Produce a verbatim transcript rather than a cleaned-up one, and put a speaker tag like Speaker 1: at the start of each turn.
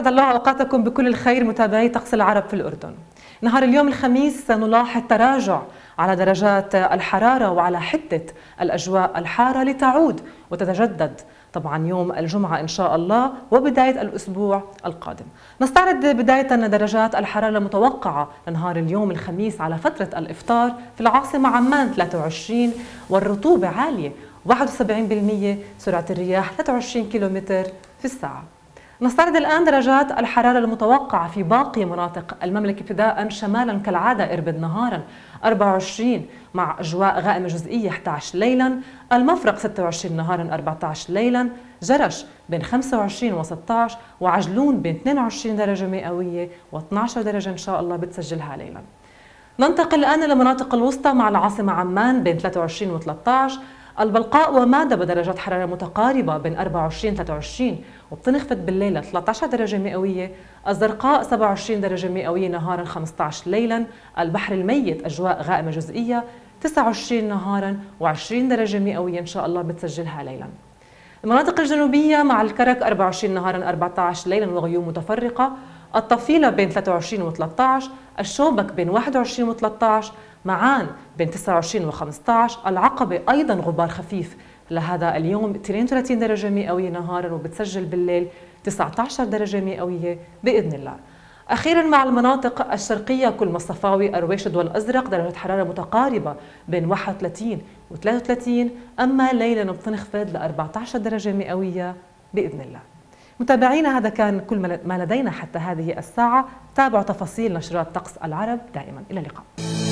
Speaker 1: أسعد الله أوقاتكم بكل الخير متابعي طقس العرب في الأردن. نهار اليوم الخميس سنلاحظ تراجع على درجات الحرارة وعلى حدة الأجواء الحارة لتعود وتتجدد طبعا يوم الجمعة إن شاء الله وبداية الأسبوع القادم. نستعرض بداية درجات الحرارة المتوقعة لنهار اليوم الخميس على فترة الإفطار في العاصمة عمان ثلاثة وعشرين، والرطوبة عالية واحد وسبعين بالمئة، سرعة الرياح ثلاثة وعشرين كيلومتر في الساعة. نستعرض الآن درجات الحرارة المتوقعة في باقي مناطق المملكة ابتداء شمالا كالعادة إربد نهارا أربعة وعشرين مع أجواء غائمة جزئية أحد عشر ليلا، المفرق ستة وعشرين نهارا أربعة عشر ليلا، جرش بين خمسة وعشرين و ستة عشر، وعجلون بين اثنين وعشرين درجة مئوية و اثني عشر درجة إن شاء الله بتسجلها ليلا. ننتقل الآن إلى المناطق الوسطى مع العاصمة عمان بين ثلاثة وعشرين و ثلاثة عشر، البلقاء ومادة بدرجات حرارة متقاربة بين أربعة وعشرين و ثلاثة وعشرين وبتنخفض بالليل ل ثلاثة عشر درجة مئوية، الزرقاء سبعة وعشرين درجة مئوية نهارا خمسة عشر ليلا، البحر الميت أجواء غائمة جزئية تسعة وعشرين نهارا و20 درجة مئوية إن شاء الله بتسجلها ليلا. المناطق الجنوبية مع الكرك أربعة وعشرين نهارا أربعة عشر ليلا وغيوم متفرقة، الطفيلة بين ثلاثة وعشرين و ثلاثة عشر، الشوبك بين واحد وعشرين و ثلاثة عشر، معان بين تسعة وعشرين و خمسة عشر، العقبة أيضا غبار خفيف لهذا اليوم اثنين وثلاثين درجة مئوية نهارا وبتسجل بالليل تسعة عشر درجة مئوية بإذن الله. أخيرا مع المناطق الشرقية كل مصطفاوي أرويشد والأزرق درجة حرارة متقاربة بين واحد وثلاثين و ثلاثة وثلاثين، أما ليلا بتنخفض ل أربعة عشر درجة مئوية بإذن الله. متابعينا هذا كان كل ما لدينا حتى هذه الساعة. تابعوا تفاصيل نشرات طقس العرب دائما. إلى اللقاء.